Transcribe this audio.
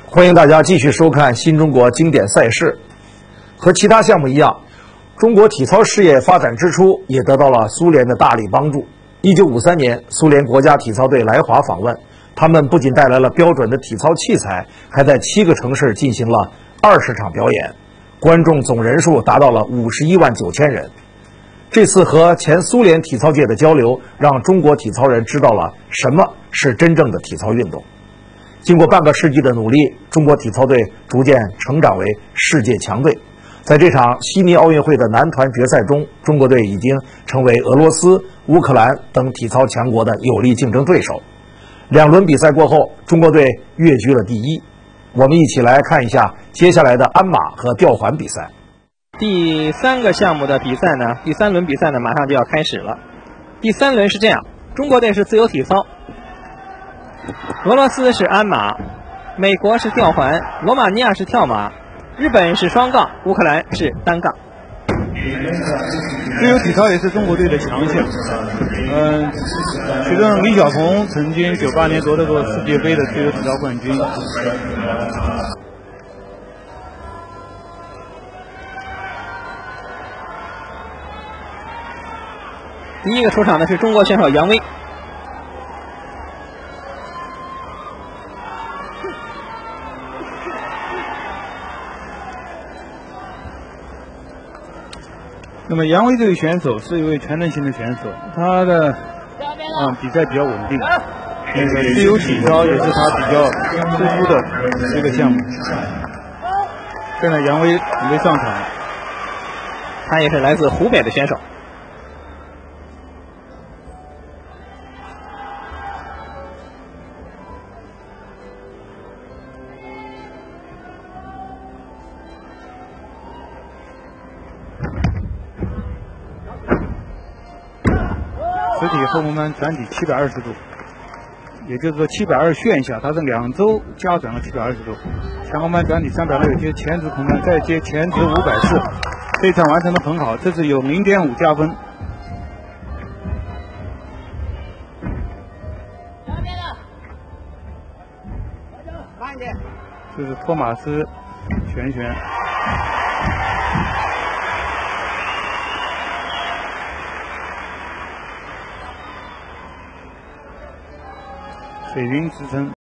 欢迎大家继续收看新中国经典赛事。和其他项目一样，中国体操事业发展之初也得到了苏联的大力帮助。1953年，苏联国家体操队来华访问，他们不仅带来了标准的体操器材，还在7个城市进行了20场表演，观众总人数达到了51万9千人。这次和前苏联体操界的交流，让中国体操人知道了什么是真正的体操运动。经过半个世纪的努力，中国体操队逐渐成长为世界强队。在这场悉尼奥运会的男团决赛中，中国队已经成为俄罗斯、乌克兰等体操强国的有力竞争对手。2轮比赛过后，中国队跃居了第1。我们一起来看一下接下来的鞍马和吊环比赛。 第3个项目的比赛呢，第3轮比赛呢马上就要开始了。第3轮是这样，中国队是自由体操，俄罗斯是鞍马，美国是吊环，罗马尼亚是跳马，日本是双杠，乌克兰是单杠。 自由体操也是中国队的强项。其中李晓彤曾经98年夺得过世界杯的自由体操冠军。 第一个出场的是中国选手杨威。 那么杨威这位选手是一位全能型的选手，他的比赛比较稳定。那个自由体操也是他比较突出的一个项目。现在杨威准备上场， 他也是来自湖北的选手。 实体后空翻转体720度，也就是说720旋下，它是2周加转了720度。前空翻转体360，接前直空翻，再接前直540，这一场完成的很好，这是有0.5加分。 慢一点。 这是托马斯旋旋。水平支撑。